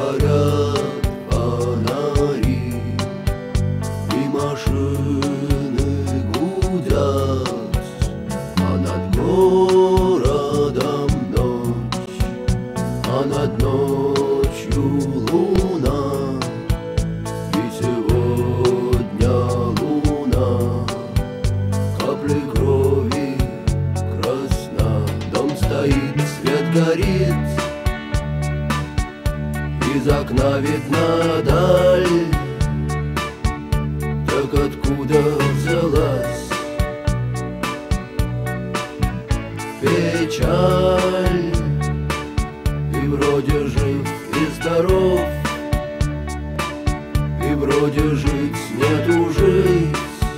горят фонари, и машины гудят, а над городом ночь, а над ночью луна. И сегодня луна капли крови красна. Дом стоит, свет горит, из окна видна даль. Так откуда взялась печаль? И вроде жив и здоров, и вроде жить нету жить.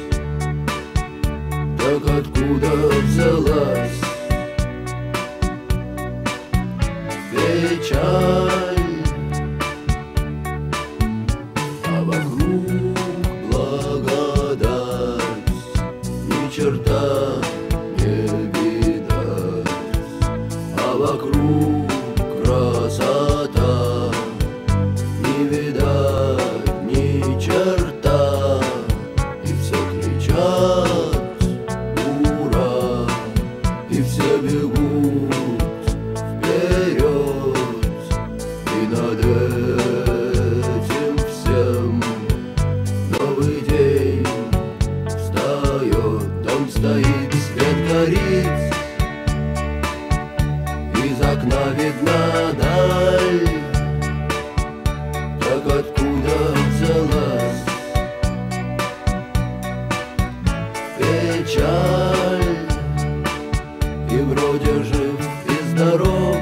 Так откуда взялась печаль? А вокруг благодать, ни черта не видать. А вокруг красота, не видать ни черта. И все кричат ура, и все бегут вперед. И над этим всем новый день встает. Дом стоит, свет горит, из окна видна даль. Так откуда взялась печаль? И вроде жив и здоров,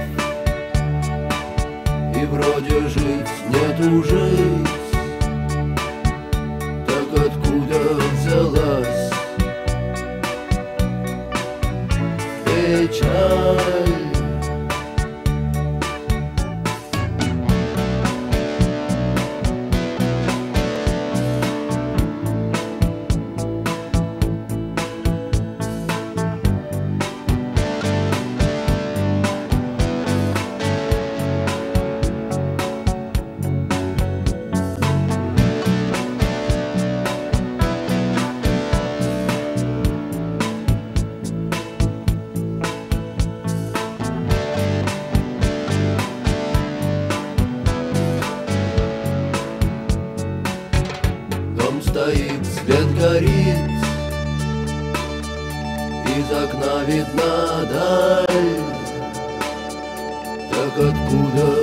и вроде жить нету жить. Так откуда взялась печаль? Стоит, свет горит, из окна видна даль. Так откуда